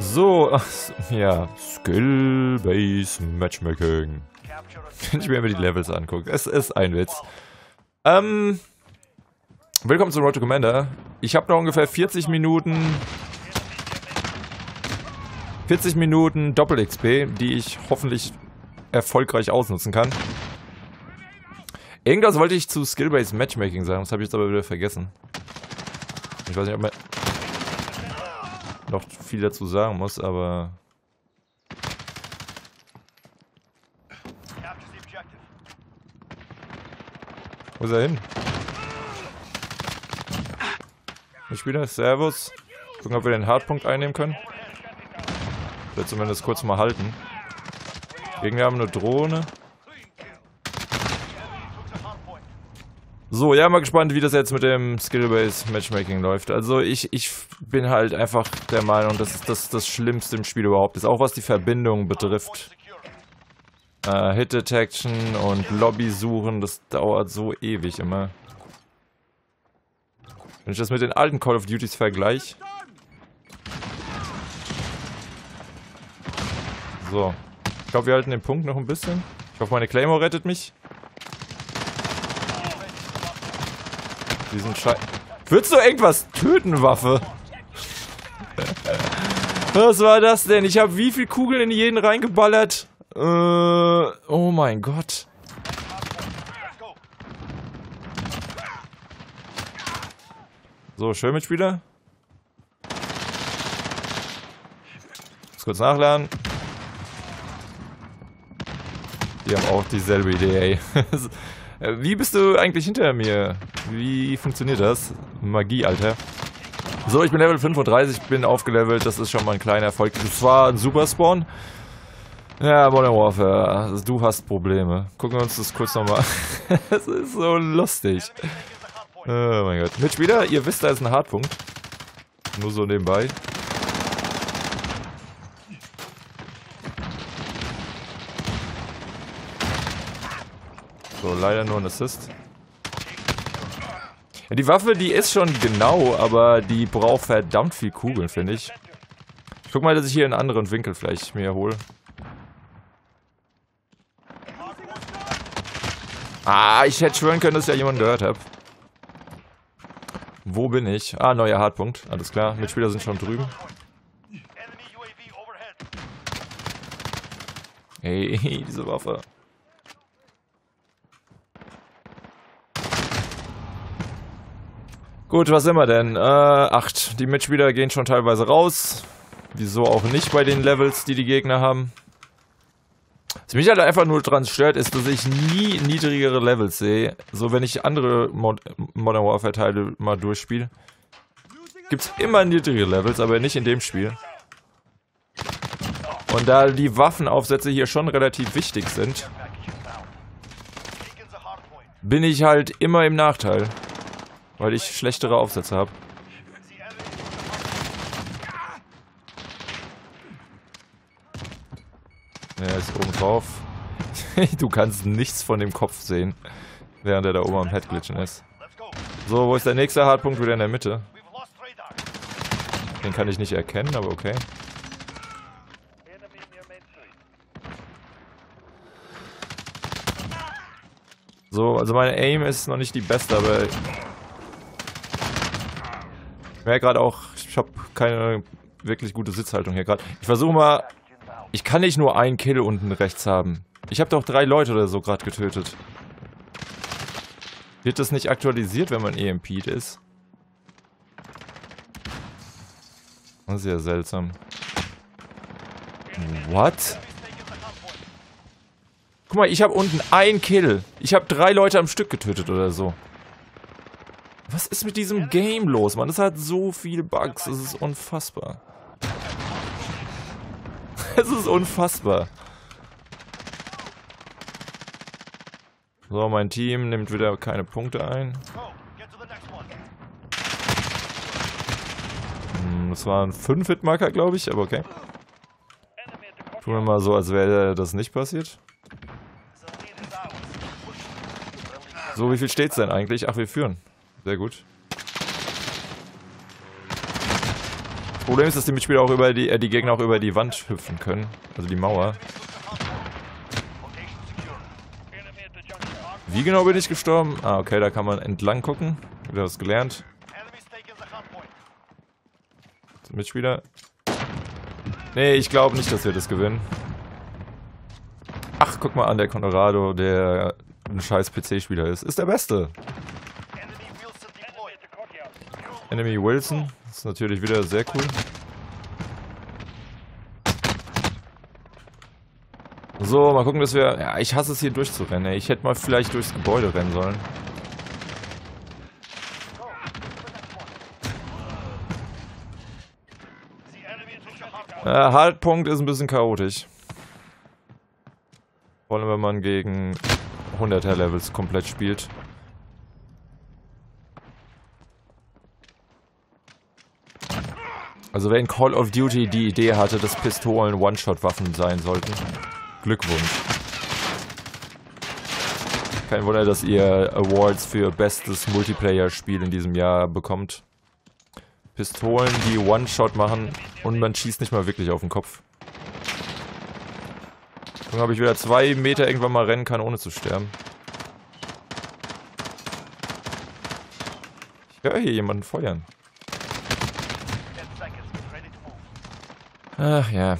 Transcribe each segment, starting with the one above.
So, ja, Skill-Based Matchmaking. Wenn ich mir immer die Levels angucke, es ist ein Witz. Willkommen zum Road to Commander. Ich habe noch ungefähr 40 Minuten Doppel-XP, die ich hoffentlich erfolgreich ausnutzen kann. Irgendwas wollte ich zu Skill-Based Matchmaking sagen, das habe ich jetzt aber wieder vergessen. Ich weiß nicht, ob man noch viel dazu sagen muss, aber... Wo ist er hin? Mitspieler, Servus. Gucken, ob wir den Hardpunkt einnehmen können. Oder zumindest kurz mal halten. Gegner haben eine Drohne. So, ja, mal gespannt, wie das jetzt mit dem Skill-Based Matchmaking läuft. Also ich bin halt einfach der Meinung, dass das Schlimmste im Spiel überhaupt ist. Auch was die Verbindung betrifft. Hit Detection und Lobby suchen, das dauert so ewig immer. Wenn ich das mit den alten Call of Duties vergleiche. So. Ich glaube, wir halten den Punkt noch ein bisschen. Ich hoffe, meine Claymore rettet mich. Diesen Scheiß. Würdest du irgendwas töten, Waffe? Was war das denn? Ich habe wie viele Kugeln in jeden reingeballert? Oh mein Gott. So, schön Mitspieler. Muss kurz nachladen. Die haben auch dieselbe Idee, ey. Wie bist du eigentlich hinter mir? Wie funktioniert das? Magie, Alter. So, ich bin Level 35, bin aufgelevelt. Das ist schon mal ein kleiner Erfolg. Das war ein super Spawn. Ja, Modern Warfare. Also, du hast Probleme. Gucken wir uns das kurz nochmal. Das ist so lustig. Oh mein Gott. Mitspieler, ihr wisst, da ist ein Hardpunkt. Nur so nebenbei. So, leider nur ein Assist. Ja, die Waffe, die ist schon genau, aber die braucht verdammt viel Kugeln, finde ich. Ich guck mal, dass ich hier einen anderen Winkel vielleicht mir hole. Ah, ich hätte schwören können, dass ich ja jemanden gehört habe. Wo bin ich? Ah, neuer Hardpunkt. Alles klar, Mitspieler sind schon drüben. Hey, diese Waffe. Gut, was sind wir denn? 8. Die Mitspieler gehen schon teilweise raus. Wieso auch nicht bei den Levels, die die Gegner haben. Was mich halt einfach nur dran stört, ist, dass ich nie niedrigere Levels sehe. So, wenn ich andere Modern Warfare Teile mal durchspiele, gibt's immer niedrige Levels, aber nicht in dem Spiel. Und da die Waffenaufsätze hier schon relativ wichtig sind, bin ich halt immer im Nachteil. Weil ich schlechtere Aufsätze habe. Er ist oben drauf. Du kannst nichts von dem Kopf sehen, während er da oben am Headglitchen ist. So, wo ist der nächste Hardpunkt? Wieder in der Mitte. Den kann ich nicht erkennen, aber okay. So, also meine Aim ist noch nicht die beste, aber... Ich merke gerade auch, ich habe keine wirklich gute Sitzhaltung hier gerade. Ich versuche mal... Ich kann nicht nur einen Kill unten rechts haben. Ich habe doch 3 Leute oder so gerade getötet. Wird das nicht aktualisiert, wenn man EMP'd ist? Das ist ja seltsam. What? Guck mal, ich habe unten einen Kill. Ich habe 3 Leute am Stück getötet oder so. Was ist mit diesem Game los, Mann? Es hat so viele Bugs. Es ist unfassbar. Es ist unfassbar. So, mein Team nimmt wieder keine Punkte ein. Das waren 5 Hitmarker, glaube ich, aber okay. Tun wir mal so, als wäre das nicht passiert. So, wie viel steht's denn eigentlich? Ach, wir führen. Sehr gut. Problem ist, dass die Mitspieler auch über die Gegner auch über die Wand hüpfen können. Also die Mauer. Wie genau bin ich gestorben? Ah, okay, da kann man entlang gucken. Wieder was gelernt. Mitspieler. Nee, ich glaube nicht, dass wir das gewinnen. Ach, guck mal an, der Colorado, der ein scheiß PC-Spieler ist. Ist der Beste. Enemy Wilson. Ist natürlich wieder sehr cool. So, mal gucken, dass wir... Ja, ich hasse es hier durchzurennen. Ich hätte mal vielleicht durchs Gebäude rennen sollen. Haltpunkt ist ein bisschen chaotisch. Vor allem, wenn man gegen 100er Levels komplett spielt. Also wenn Call of Duty die Idee hatte, dass Pistolen One-Shot-Waffen sein sollten. Glückwunsch. Kein Wunder, dass ihr Awards für bestes Multiplayer-Spiel in diesem Jahr bekommt. Pistolen, die One-Shot machen und man schießt nicht mal wirklich auf den Kopf. Dann habe ich wieder 2 Meter irgendwann mal rennen kann, ohne zu sterben. Ich höre hier jemanden feuern. Ach ja.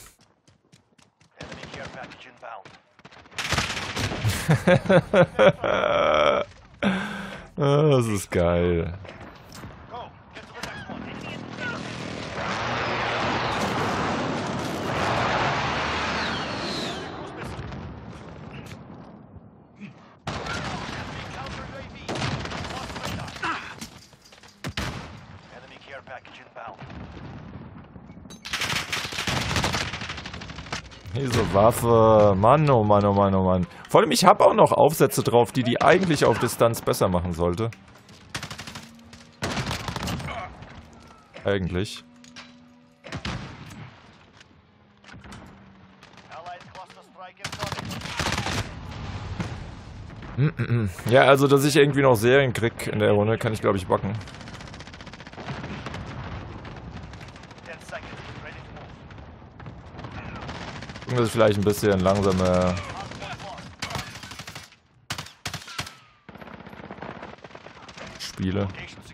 Das ist geil. Diese Waffe. Mann, oh Mann, oh Mann, oh Mann. Vor allem, ich habe auch noch Aufsätze drauf, die eigentlich auf Distanz besser machen sollte. Eigentlich. Ja, also, dass ich irgendwie noch Serien krieg in der Runde, kann ich, glaube ich, backen. Das ist vielleicht ein bisschen langsamer. Spiele.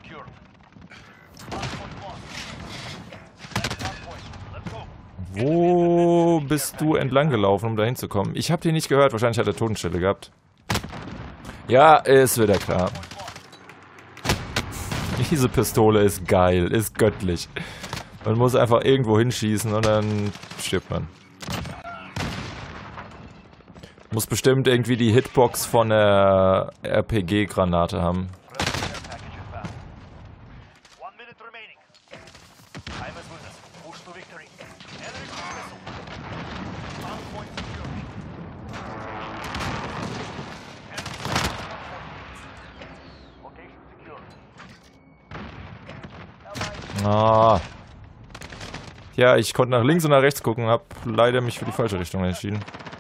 Wo bist du entlang gelaufen, um da hinzukommen? Ich habe den nicht gehört. Wahrscheinlich hat er Totenstelle gehabt. Ja, ist wieder klar. Diese Pistole ist geil, ist göttlich. Man muss einfach irgendwo hinschießen und dann stirbt man. Muss bestimmt irgendwie die Hitbox von der RPG-Granate haben. Ah. Ja, ich konnte nach links und nach rechts gucken, hab leider mich für die falsche Richtung entschieden.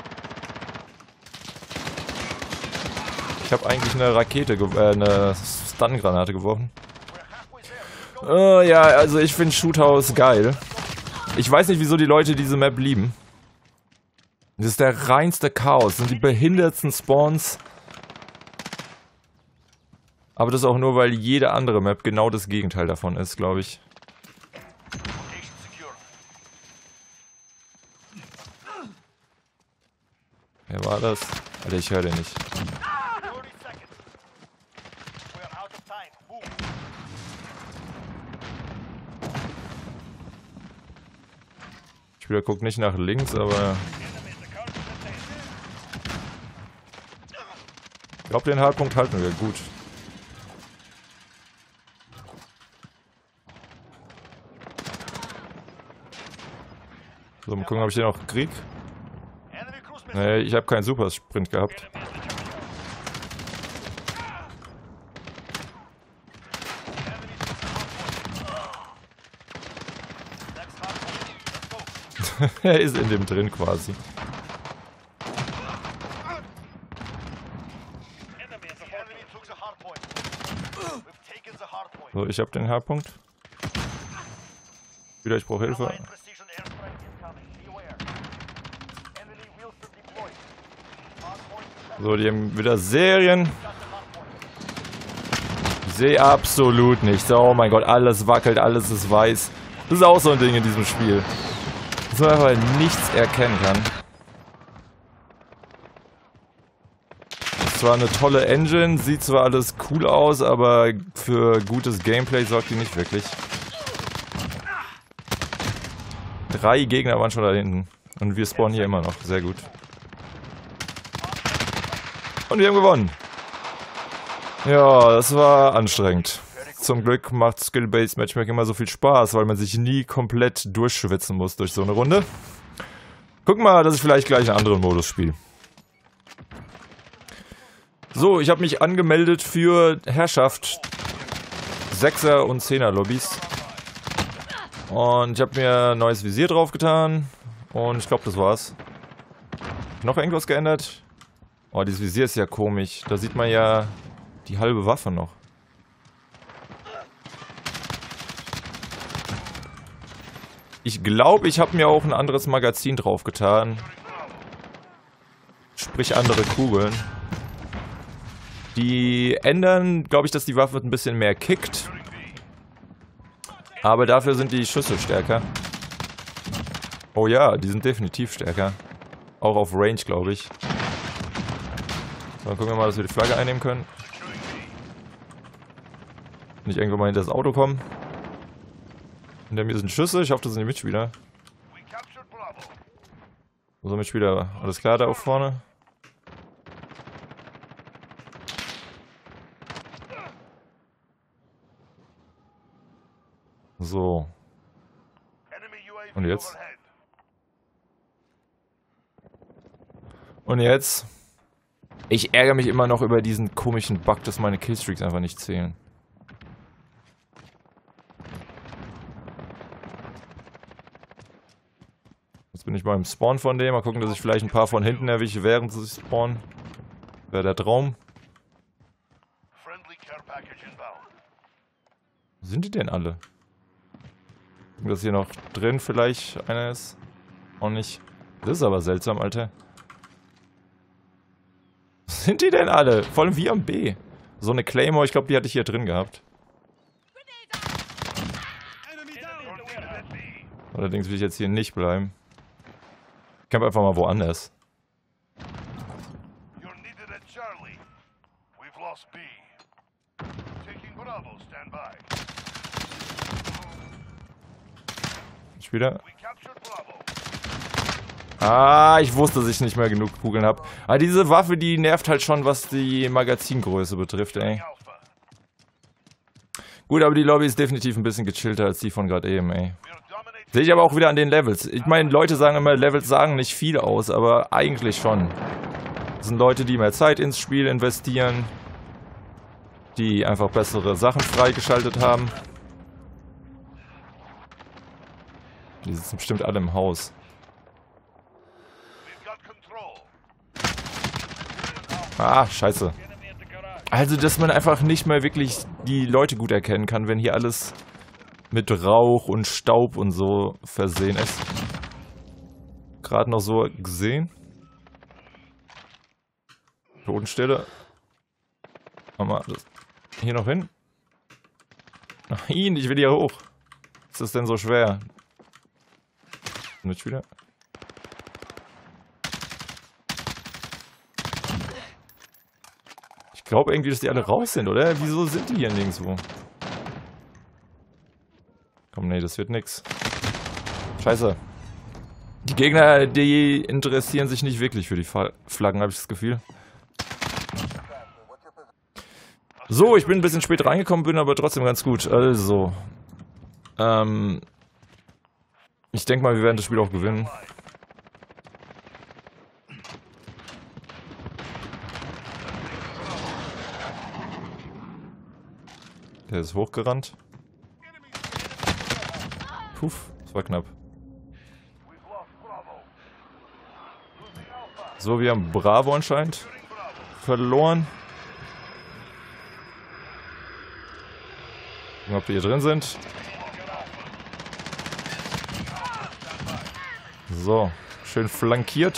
Ich habe eigentlich eine eine Stun-Granate geworfen. Ja, also ich finde Shoothouse geil. Ich weiß nicht, wieso die Leute diese Map lieben. Das ist der reinste Chaos, das sind die behindertsten Spawns. Aber das auch nur, weil jede andere Map genau das Gegenteil davon ist, glaube ich. Wer war das? Alter, ich höre den nicht. Der Spieler guckt nicht nach links, aber... Ich glaube, den Hardpunkt halten wir gut. So, mal gucken, ob ich den auch krieg. Nee, ich habe keinen Supersprint gehabt. Er ist in dem drin quasi. So, ich habe den Hardpunkt. Wieder, ich brauche Hilfe. So, die haben wieder Serien. Ich sehe absolut nichts. Oh mein Gott, alles wackelt, alles ist weiß. Das ist auch so ein Ding in diesem Spiel. Dass man einfach nichts erkennen kann. Das ist zwar eine tolle Engine, sieht zwar alles cool aus, aber für gutes Gameplay sorgt die nicht wirklich. 3 Gegner waren schon da hinten. Und wir spawnen hier immer noch. Sehr gut. Und wir haben gewonnen. Ja, das war anstrengend. Zum Glück macht Skill-Based Matchmaking immer so viel Spaß, weil man sich nie komplett durchschwitzen muss durch so eine Runde. Guck mal, dass ich vielleicht gleich einen anderen Modus spiele. So, ich habe mich angemeldet für Herrschaft 6er und 10er Lobbys. Und ich habe mir ein neues Visier draufgetan. Und ich glaube, das war's. Noch irgendwas geändert? Oh, dieses Visier ist ja komisch. Da sieht man ja die halbe Waffe noch. Ich glaube, ich habe mir auch ein anderes Magazin draufgetan. Sprich andere Kugeln. Die ändern, glaube ich, dass die Waffe ein bisschen mehr kickt. Aber dafür sind die Schüsse stärker. Oh ja, die sind definitiv stärker. Auch auf Range, glaube ich. So, dann gucken wir mal, dass wir die Flagge einnehmen können. Nicht irgendwo mal hinter das Auto kommen. Hinter mir sind Schüsse, ich hoffe, das sind die Mitspieler. Wo sind Mitspieler? Alles klar da auf vorne? So. Und jetzt? Und jetzt? Ich ärgere mich immer noch über diesen komischen Bug, dass meine Killstreaks einfach nicht zählen. Jetzt bin ich beim Spawn von dem. Mal gucken, dass ich vielleicht ein paar von hinten erwische, während sie sich spawnen. Wäre der Traum. Wo sind die denn alle? Gucken, dass hier noch drin vielleicht einer ist. Auch nicht. Das ist aber seltsam, Alter. Wo sind die denn alle? Vor allem wie am B. So eine Claymore, ich glaube, die hatte ich hier drin gehabt. Allerdings will ich jetzt hier nicht bleiben. Ich kämpfe einfach mal woanders. Ich wieder. Ah, ich wusste, dass ich nicht mehr genug Kugeln habe. Aber diese Waffe, die nervt halt schon, was die Magazingröße betrifft, ey. Gut, aber die Lobby ist definitiv ein bisschen gechillter als die von gerade eben, ey. Sehe ich aber auch wieder an den Levels. Ich meine, Leute sagen immer, Levels sagen nicht viel aus, aber eigentlich schon. Das sind Leute, die mehr Zeit ins Spiel investieren, die einfach bessere Sachen freigeschaltet haben. Die sitzen bestimmt alle im Haus. Ah, scheiße. Also, dass man einfach nicht mehr wirklich die Leute gut erkennen kann, wenn hier alles mit Rauch und Staub und so versehen ist. Gerade noch so gesehen. Totenstelle. Mal das hier noch hin. Nein, ich will hier hoch. Was ist denn so schwer? Nicht wieder. Ich glaube irgendwie, dass die alle raus sind, oder? Wieso sind die hier nirgendwo? Komm, nee, das wird nix. Scheiße. Die Gegner, die interessieren sich nicht wirklich für die Flaggen, habe ich das Gefühl. So, ich bin ein bisschen spät reingekommen, bin aber trotzdem ganz gut. Also. Ich denke mal, wir werden das Spiel auch gewinnen. Der ist hochgerannt. Puff, das war knapp. So, wir haben Bravo anscheinend verloren. Gucken, ob wir hier drin sind. So, schön flankiert.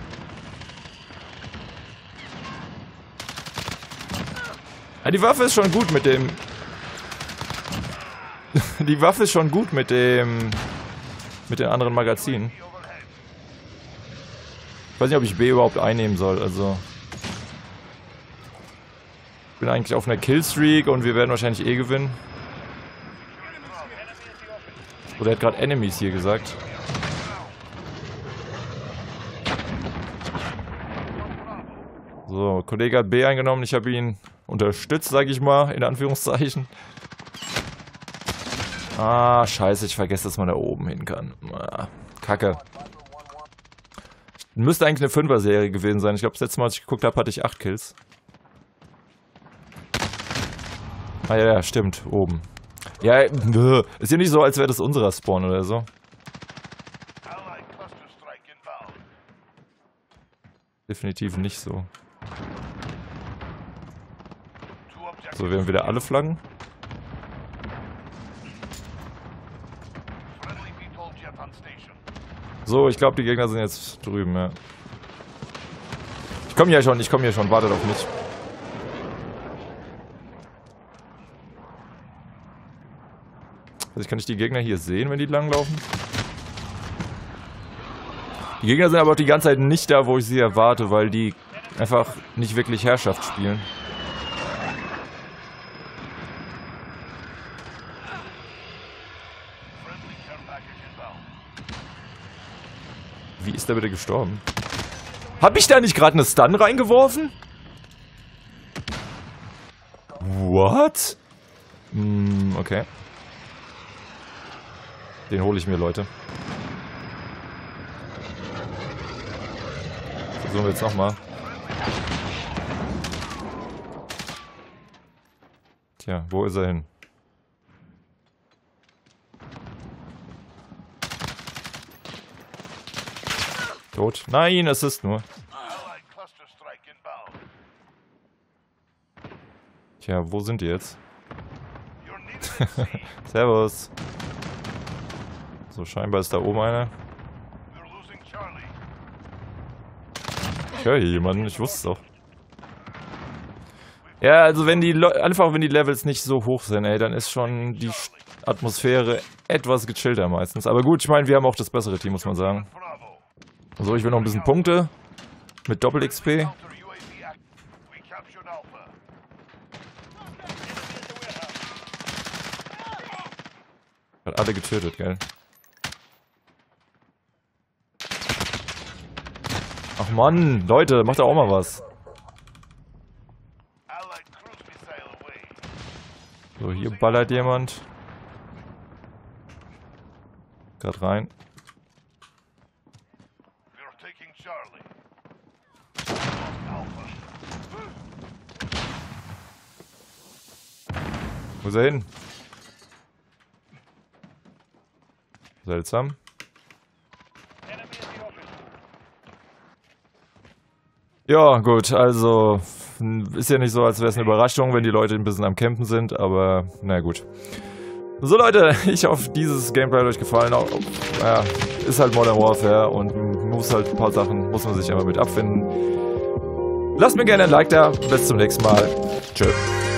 Ja, die Waffe ist schon gut mit dem... Die Waffe ist schon gut mit dem... Mit den anderen Magazinen. Ich weiß nicht, ob ich B überhaupt einnehmen soll, also... Ich bin eigentlich auf einer Killstreak und wir werden wahrscheinlich eh gewinnen. Oder er hat gerade Enemies hier gesagt. So, Kollege hat B eingenommen, ich habe ihn unterstützt, sage ich mal, in Anführungszeichen. Ah, scheiße, ich vergesse, dass man da oben hin kann. Ah, Kacke. Müsste eigentlich eine 5er-Serie gewesen sein. Ich glaube, das letzte Mal, als ich geguckt habe, hatte ich 8 Kills. Ah ja, stimmt, oben. Ja, ist ja nicht so, als wäre das unserer Spawn oder so. Definitiv nicht so. So, wir haben wieder alle Flaggen. So, ich glaube, die Gegner sind jetzt drüben, ja. Ich komme hier schon, wartet auf mich. Also kann ich die Gegner hier sehen, wenn die langlaufen? Die Gegner sind aber auch die ganze Zeit nicht da, wo ich sie erwarte, weil die einfach nicht wirklich Herrschaft spielen. Wie ist der bitte gestorben? Hab ich da nicht gerade eine Stun reingeworfen? What? Okay. Den hole ich mir, Leute. Versuchen wir jetzt nochmal. Tja, wo ist er hin? Tot. Nein, es ist nur. Tja, wo sind die jetzt? Servus. So, scheinbar ist da oben einer. Ich höre hier jemanden, ich wusste es doch. Ja, also wenn die wenn die Levels nicht so hoch sind, ey, dann ist schon die Atmosphäre etwas gechillter meistens. Aber gut, ich meine, wir haben auch das bessere Team, muss man sagen. So, ich will noch ein bisschen Punkte. Mit Doppel-XP. Hat alle getötet, gell? Ach Mann, Leute, macht doch auch mal was. So, hier ballert jemand. Gerade rein. Wo ist er hin? Seltsam. Ja, gut, also ist ja nicht so, als wäre es eine Überraschung, wenn die Leute ein bisschen am Campen sind, aber na gut. So Leute, ich hoffe, dieses Gameplay hat euch gefallen. Auch, ja, ist halt Modern Warfare und muss halt ein paar Sachen, muss man sich aber mit abfinden. Lasst mir gerne ein Like da, bis zum nächsten Mal. Tschö.